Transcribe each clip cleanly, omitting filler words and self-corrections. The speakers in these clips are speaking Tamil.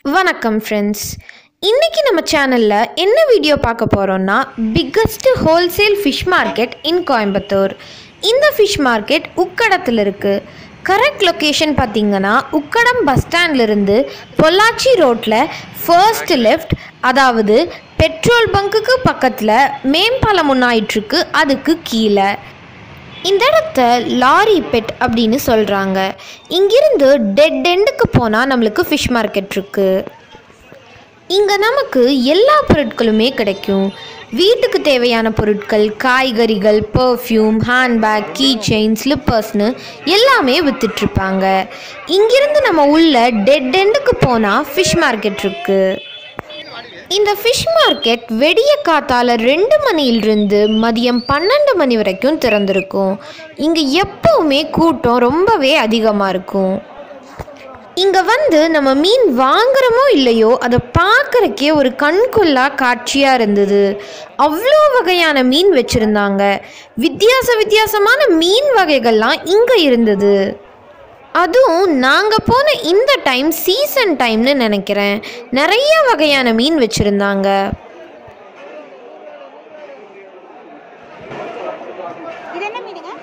வணக்கம் ஃப்ரெண்ட்ஸ். இன்னைக்கு நம்ம சேனல்ல என்ன வீடியோ பார்க்க போறோம்னா biggest wholesale fish market in Coimbatore. இந்த ஃபிஷ் மார்க்கெட் உக்கடத்தில் இருக்கு. கரெக்ட் லொகேஷன் பார்த்தீங்கன்னா உக்கடம் பஸ் ஸ்டாண்ட்லேருந்து பொள்ளாச்சி ரோட்டில் ஃபர்ஸ்ட் லெஃப்ட், அதாவது பெட்ரோல் பங்குக்கு பக்கத்தில் மேம்பாலம் ஒன்றாயிட்ருக்கு, அதுக்கு கீழே. இந்த இடத்த லாரிபெட் அப்படின்னு சொல்கிறாங்க. இங்கிருந்து டெட் எண்டுக்கு போனால் நம்மளுக்கு ஃபிஷ் மார்க்கெட் இருக்குது. இங்கே நமக்கு எல்லா பொருட்களுமே கிடைக்கும். வீட்டுக்கு தேவையான பொருட்கள், காய்கறிகள், பர்ஃப்யூம், ஹேண்ட்பேக், கீ செயின், ஸ்லிப்பர்ஸ்னு எல்லாமே விற்றுட்ருப்பாங்க. இங்கிருந்து நம்ம உள்ள டெட் எண்டுக்கு போனால் ஃபிஷ் மார்க்கெட் இருக்குது. இந்த ஃபிஷ் மார்க்கெட் வெடிய காத்தால 2 மணியிலிருந்து மதியம் 12 மணி வரைக்கும் திறந்திருக்கும். இங்கே எப்போவுமே கூட்டம் ரொம்பவே அதிகமாக இருக்கும். இங்கே வந்து நம்ம மீன் வாங்குறோமோ இல்லையோ அதை பார்க்குறக்கே ஒரு கண்கொள்ளா காட்சியாக இருந்தது. அவ்வளோ வகையான மீன் வச்சுருந்தாங்க. வித்தியாசமான மீன் வகைகள்லாம் இங்கே இருந்தது. அதுவும் நாங்கள் போன இந்த டைம் சீசன் டைம்னு நினைக்கிறேன். நிறைய வகையான மீன் வச்சுருந்தாங்க. இது என்ன மீனுங்க?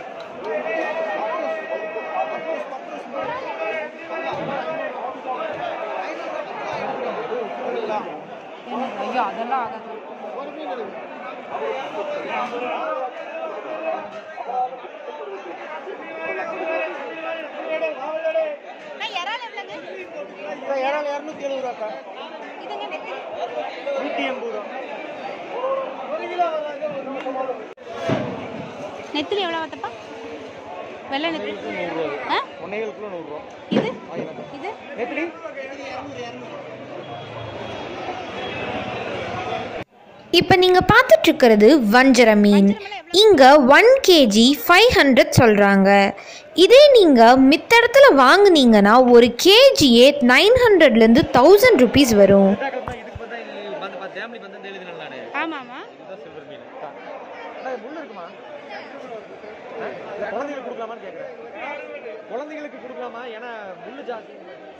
ஐயோ, அதெல்லாம் ஆகாது. நெத்திலி எவ்வளோ பார்த்தப்பா? வெள்ளை நெத்திலி இது இது நெத்திலி. இப்போ நீங்கள் பார்த்துட்ருக்கிறது வஞ்சர மீன். இங்கே 1 kg 500 சொல்கிறாங்க. இதே நீங்கள் மித்த இடத்துல வாங்குனீங்கன்னா ஒரு கேஜியே 900லேருந்து 1000 rupees வரும். ஆமாம்மா. குழந்தைகளுக்கு கொடுக்கலாமா? ஏன்னா முள்ளு ஜாஸ்தி.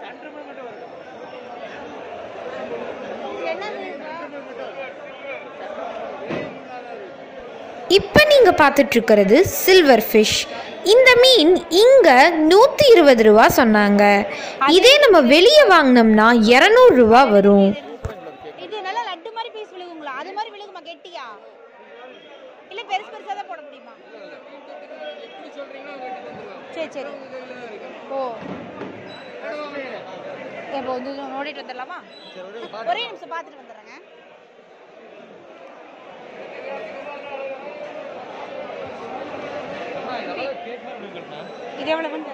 இப்போ நீங்கள் பார்த்துட்ருக்கிறது சில்வர் ஃபிஷ். இந்த மீன் இங்கே 120 ரூபா சொன்னாங்க. இதே நம்ம வெளியே வாங்கினோம்னா 200 ரூபா வரும். இது நல்லா லட்டு மாதிரி பீஸ் விழுகுங்களா? அது மாதிரி விழுகுமா? கெட்டியா இல்லை பெருசு பெருசாக தான் போட முடியுமா? சரி சரி. ஓ, இப்போ வந்து நோடிட்டு வந்துடலாமா? ஒரே நிமிஷம் பார்த்துட்டு வந்துடுறேங்க. இது எவ்வளோ வந்து?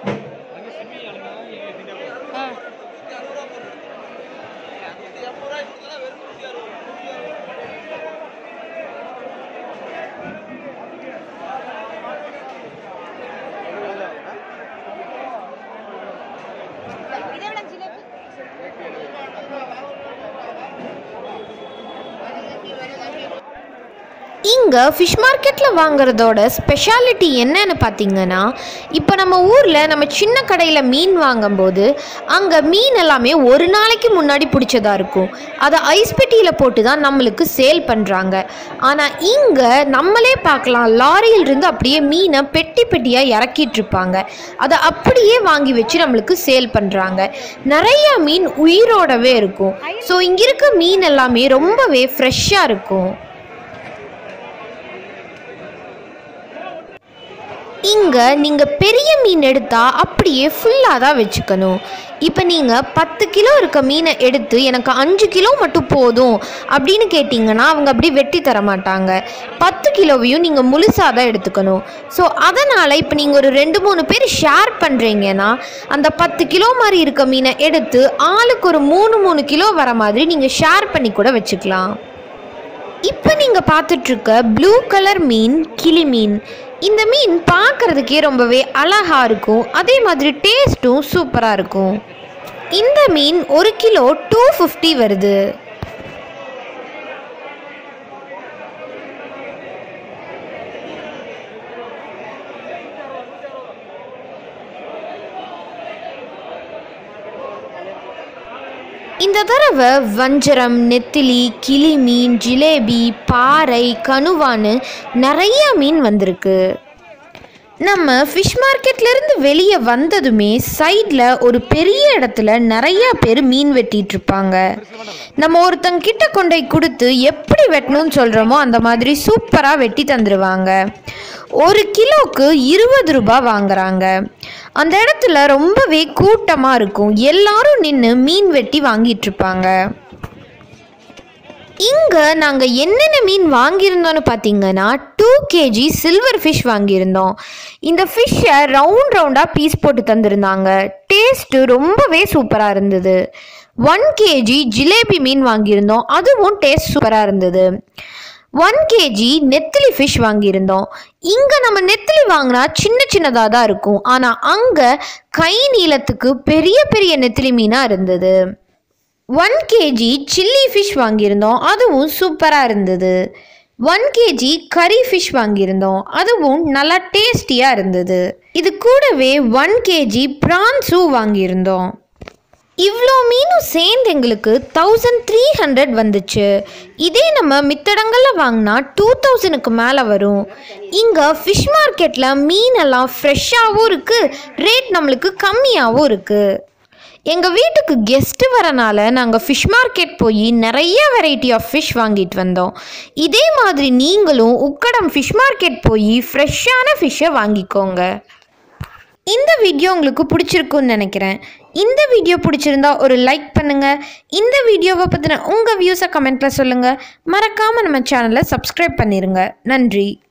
இங்கே ஃபிஷ் மார்க்கெட்டில் வாங்குறதோட ஸ்பெஷாலிட்டி என்னன்னு பார்த்தீங்கன்னா, இப்போ நம்ம ஊரில் நம்ம சின்ன கடையில் மீன் வாங்கும்போது அங்கே மீன் எல்லாமே ஒரு நாளைக்கு முன்னாடி பிடிச்சதாக இருக்கும். அதை ஐஸ் பெட்டியில் போட்டு தான் நம்மளுக்கு சேல் பண்ணுறாங்க. ஆனால் இங்கே நம்மளே பார்க்கலாம், லாரியிலிருந்து அப்படியே மீனை பெட்டி பெட்டியாக இறக்கிட்டுருப்பாங்க. அதை அப்படியே வாங்கி வச்சு நம்மளுக்கு சேல் பண்ணுறாங்க. நிறையா மீன் உயிரோடவே இருக்கும். ஸோ இங்கே இருக்க மீன் எல்லாமே ரொம்பவே ஃப்ரெஷ்ஷாக இருக்கும். இங்கே நீங்கள் பெரிய மீன் எடுத்தால் அப்படியே ஃபுல்லாக தான் வச்சுக்கணும். இப்போ நீங்கள் 10 கிலோ இருக்க மீனை எடுத்து எனக்கு 5 கிலோ மட்டும் போதும் அப்படின்னு கேட்டிங்கன்னா அவங்க அப்படி வெட்டி தர மாட்டாங்க. 10 கிலோவையும் நீங்கள் முழுசாக தான் எடுத்துக்கணும். ஸோ அதனால் இப்போ நீங்கள் ஒரு 2-3 பேர் ஷேர் பண்ணுறீங்கன்னா அந்த 10 கிலோ மாதிரி இருக்க மீனை எடுத்து ஆளுக்கு ஒரு 3 கிலோ வர மாதிரி நீங்கள் ஷேர் பண்ணி கூட வச்சுக்கலாம். இப்போ நீங்கள் பார்த்துட்ருக்க ப்ளூ கலர் மீன் கிளி மீன். இந்த மீன் பார்க்குறதுக்கே ரொம்பவே அழகாக இருக்கும். அதே மாதிரி டேஸ்ட்டும் சூப்பராக இருக்கும். இந்த மீன் 1 கிலோ 250 வருது. இந்த தடவை வஞ்சரம், நெத்திலி, கிளி மீன், ஜிலேபி, பாறை, கணுவான்னு நிறைய மீன் வந்திருக்கு. நம்ம ஃபிஷ் மார்க்கெட்லேருந்து வெளியே வந்ததுமே சைடில் ஒரு பெரிய இடத்துல நிறையா பேர் மீன் வெட்டிகிட்டு இருப்பாங்க. நம்ம ஒருத்தங்க கிட்ட கொண்டு கொடுத்து எப்படி வெட்டணும்னு சொல்கிறோமோ அந்த மாதிரி சூப்பராக வெட்டி தந்துடுவாங்க. 1 கிலோவுக்கு 20 ரூபாய் வாங்குறாங்க. அந்த இடத்துல ரொம்பவே கூட்டமாக இருக்கும். எல்லாரும் நின்று மீன் வெட்டி வாங்கிட்டு இருப்பாங்க. இங்கே நாங்கள் என்னென்ன மீன் வாங்கியிருந்தோன்னு பார்த்தீங்கன்னா 2 kg சில்வர் ஃபிஷ் வாங்கியிருந்தோம். இந்த ஃபிஷ்ஷை ரவுண்டாக பீஸ் போட்டு தந்துருந்தாங்க. டேஸ்ட்டு ரொம்பவே சூப்பராக இருந்தது. 1 kg ஜிலேபி மீன் வாங்கியிருந்தோம். அதுவும் டேஸ்ட் சூப்பராக இருந்தது. 1 kg நெத்திலி ஃபிஷ் வாங்கியிருந்தோம். இங்கே நம்ம நெத்திலி வாங்கினா சின்னதாக தான் இருக்கும். ஆனால் அங்கே கை நீளத்துக்கு பெரிய பெரிய நெத்திலி மீனாக இருந்தது. 1 kg சில்லி ஃபிஷ் வாங்கியிருந்தோம். அதுவும் சூப்பராக இருந்தது. 1 kg கறி ஃபிஷ் வாங்கியிருந்தோம். அதுவும் நல்லா டேஸ்டியாக இருந்தது. இது கூடவே 1 kg ப்ரான்ஸும் வாங்கியிருந்தோம். இவ்வளோ மீனும் சேர்ந்து எங்களுக்கு 1300 வந்துச்சு. இதே நம்ம மித்தடங்களில் வாங்கினா 2000க்கு மேலே வரும். இங்கே ஃபிஷ் மார்க்கெட்டில் மீனெல்லாம் ஃப்ரெஷ்ஷாகவும் இருக்குது, ரேட் நம்மளுக்கு கம்மியாகவும் இருக்குது. எங்கள் வீட்டுக்கு கெஸ்ட்டு வரனால நாங்கள் ஃபிஷ் மார்க்கெட் போய் நிறைய வெரைட்டி ஆஃப் ஃபிஷ் வாங்கிட்டு வந்தோம். இதே மாதிரி நீங்களும் உக்கடம் ஃபிஷ் மார்க்கெட் போய் ஃப்ரெஷ்ஷான ஃபிஷ்ஷை வாங்கிக்கோங்க. இந்த வீடியோ உங்களுக்கு பிடிச்சிருக்குன்னு நினைக்கிறேன். இந்த வீடியோ பிடிச்சிருந்தா ஒரு லைக் பண்ணுங்கள். இந்த வீடியோவை பற்றின உங்கள் வியூஸை கமெண்ட்டில் சொல்லுங்கள். மறக்காமல் நம்ம சேனலை சப்ஸ்கிரைப் பண்ணிடுங்க. நன்றி.